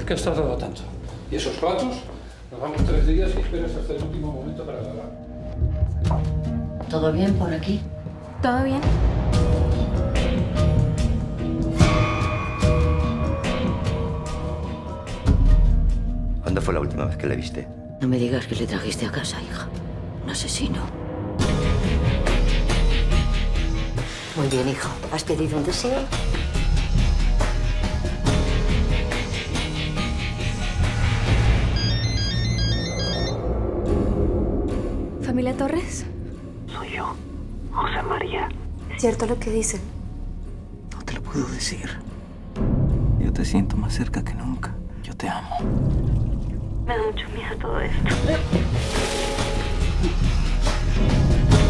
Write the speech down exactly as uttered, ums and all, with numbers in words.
¿Por qué has tardado tanto? ¿Y esos platos? Nos vamos tres días y esperas hasta el último momento para lavar. ¿Todo bien por aquí? ¿Todo bien? ¿Cuándo fue la última vez que le viste? No me digas que le trajiste a casa, hija. Un asesino. Muy bien, hijo. ¿Has pedido un deseo? ¿Familia Torres? Soy yo, José María. ¿Es cierto lo que dicen? No te lo puedo decir. Yo te siento más cerca que nunca. Yo te amo. Me da mucho miedo todo esto.